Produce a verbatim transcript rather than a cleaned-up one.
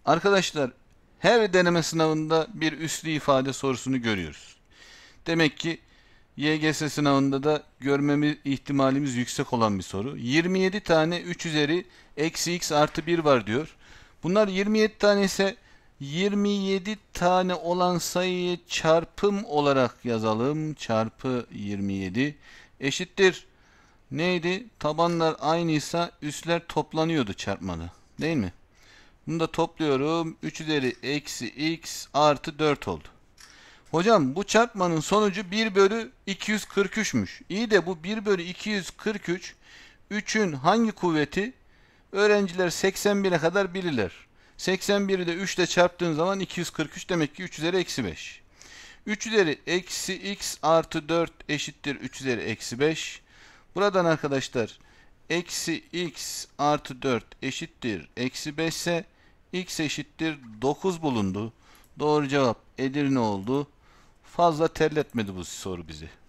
Arkadaşlar, her deneme sınavında bir üslü ifade sorusunu görüyoruz. Demek ki Y G S sınavında da görmemiz ihtimalimiz yüksek olan bir soru. yirmi yedi tane üç üzeri eksi x artı bir var diyor. Bunlar yirmi yedi tane ise yirmi yedi tane olan sayıyı çarpım olarak yazalım. Çarpı yirmi yedi eşittir. Neydi? Tabanlar aynıysa üsler toplanıyordu çarpmada. Değil mi? Bunu da topluyorum. üç üzeri eksi x artı dört oldu. Hocam bu çarpmanın sonucu bir bölü iki yüz kırk üç'müş. İyi de bu bir bölü iki yüz kırk üç üçün hangi kuvveti? Öğrenciler seksen bire kadar bilirler. seksen biri de üç ile çarptığın zaman iki yüz kırk üç, demek ki üç üzeri eksi beş. üç üzeri eksi x artı dört eşittir üç üzeri eksi beş. Buradan arkadaşlar eksi x artı dört eşittir eksi beş ise x eşittir dokuz bulundu. Doğru cevap Edirne oldu. Fazla terletmedi bu soru bizi.